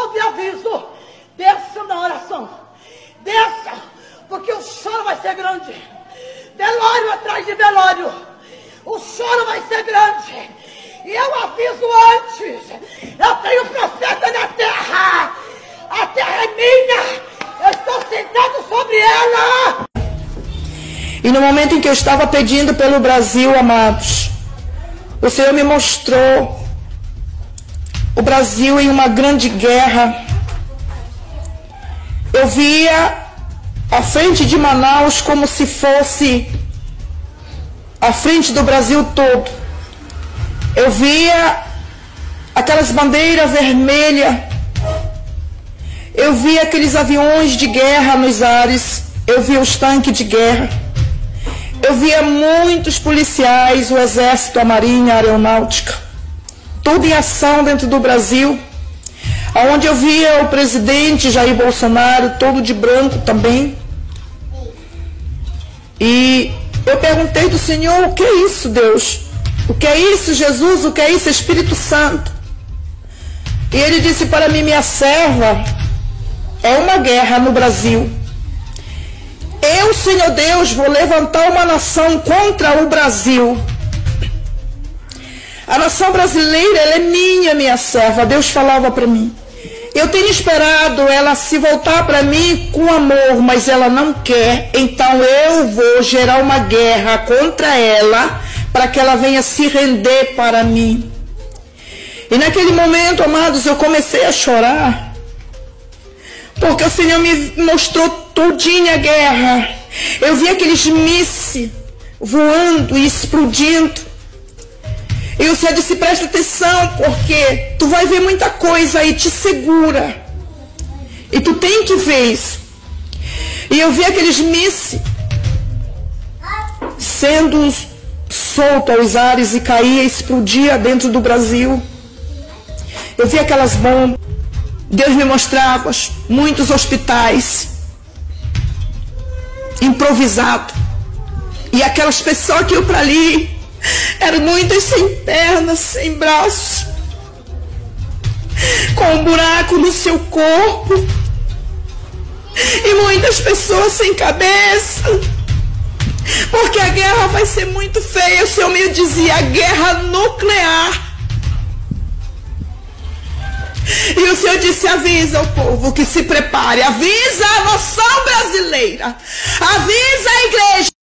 ouve aviso. Desça na oração. Desça, porque o choro vai ser grande. Velório atrás de velório. O choro vai ser grande. E eu aviso antes. Eu tenho profeta na terra. A terra é minha. Eu estou sentado sobre ela. E no momento em que eu estava pedindo pelo Brasil, amados, o Senhor me mostrou o Brasil em uma grande guerra. Eu via a frente de Manaus como se fosse a frente do Brasil todo. Eu via aquelas bandeiras vermelhas. Eu via aqueles aviões de guerra nos ares. Eu via os tanques de guerra. Eu via muitos policiais, o exército, a marinha, a aeronáutica, tudo em ação dentro do Brasil, onde eu via o presidente Jair Bolsonaro, todo de branco também. E eu perguntei do Senhor, o que é isso, Deus? O que é isso, Jesus? O que é isso, Espírito Santo? E ele disse para mim, minha serva, é uma guerra no Brasil. Eu, Senhor Deus, vou levantar uma nação contra o Brasil. A nação brasileira, ela é minha serva. Deus falava para mim. Eu tenho esperado ela se voltar para mim com amor, mas ela não quer. Então eu vou gerar uma guerra contra ela, para que ela venha se render para mim. E naquele momento, amados, eu comecei a chorar. Porque o Senhor me mostrou todinha a guerra. Eu vi aqueles mísseis voando e explodindo. E o Senhor disse, presta atenção, porque tu vai ver muita coisa aí, te segura. E tu tem que ver isso. E eu vi aqueles mísseis sendo soltos aos ares e caía, explodia dentro do Brasil. Eu vi aquelas bombas. Deus me mostrava muitos hospitais improvisados. E aquelas pessoas que iam para ali eram muitas sem pernas, sem braços, com um buraco no seu corpo. E muitas pessoas sem cabeça. Porque a guerra vai ser muito feia. O Senhor me dizia, a guerra nuclear. E o Senhor disse, avisa o povo que se prepare, avisa a nação brasileira, avisa a igreja.